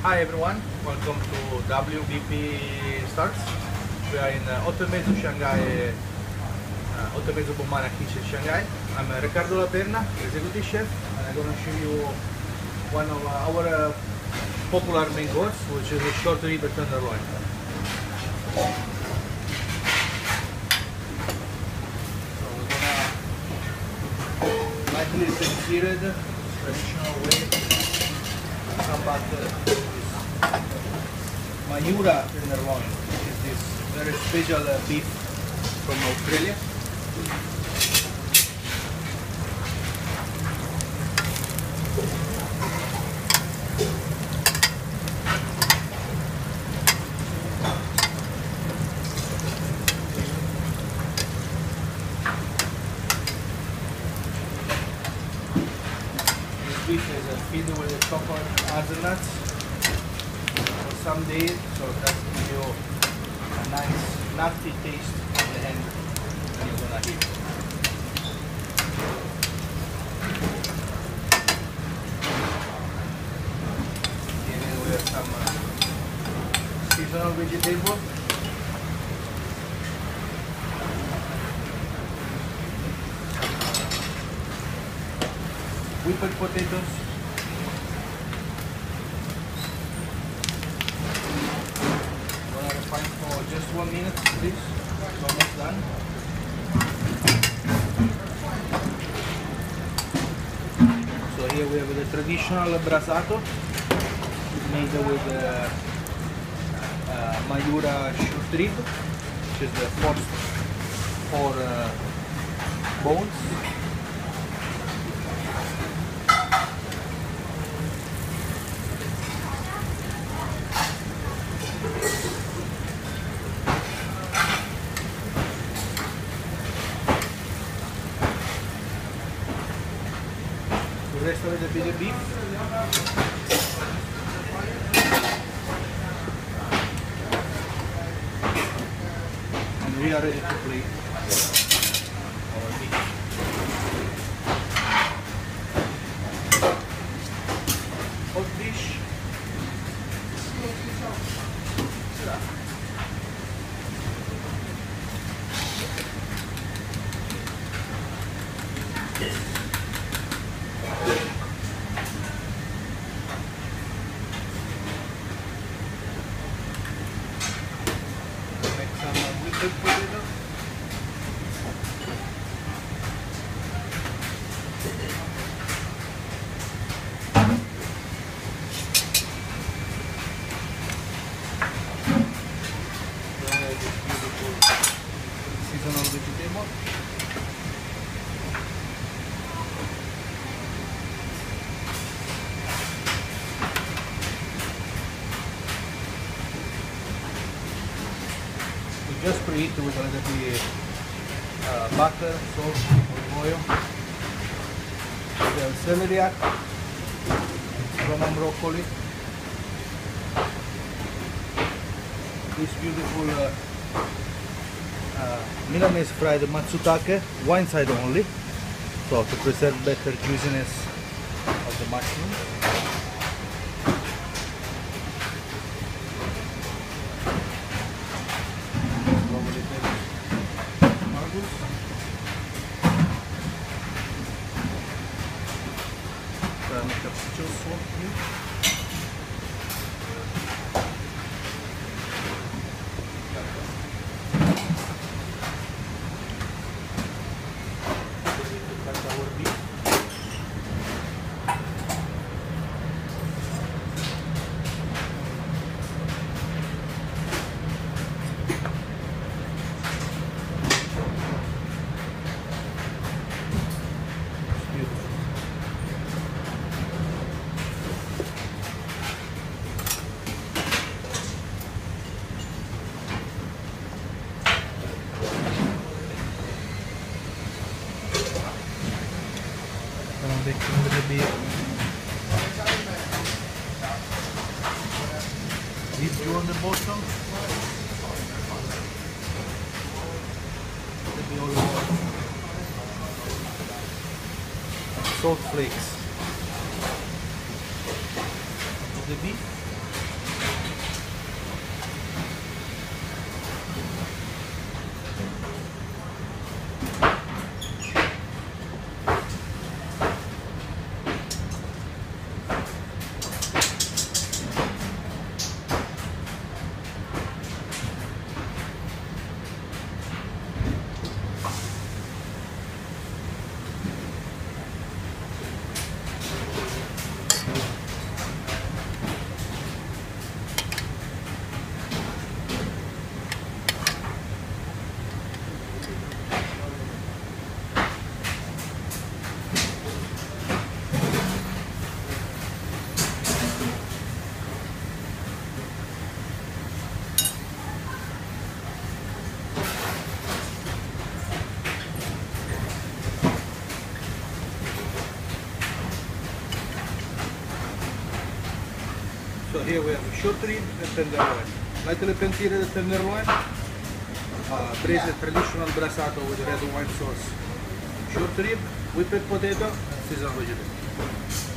Hi everyone, welcome to WBP Starts. We are in Otto Mezzo Shanghai, Otto Mezzo Bombana Shanghai. I'm Riccardo La Perna, executive chef, and I'm going to show you one of our popular main course, which is a short rib tenderloin. So we're gonna lightly seared, traditional way. Some butter. Mayura tenderloin is this very special beef from Australia. This beef is filled with the chocolate hazelnuts for some days, so that gives you a nice nutty taste at the end when you're gonna eat. Here we have some seasonal vegetables. Whipped potatoes. Gonna refine for just 1 minute, please. It's almost done. So here we have the traditional brasato, made with Mayura short rib, which is the first 4 bones. The rest of it a bit of beef. And we are ready to plate our beef. Hot dish. Make some whipped potato. Then we have this beautiful seasonal vegetable. Just preheat with a little bit butter, salt, olive oil. We have celeriac, Roman broccoli, this beautiful Milanese fried matsutake, one side only, so to preserve better juiciness of the mushroom. Make a little bit beef on the bottom, maybe olive oil, salt flakes of the beef. here we have short rib and tenderloin. Slightly pentire the tenderloin, braised traditional brasato with red wine sauce. Short rib, whipped potato, and seasoned vegetable.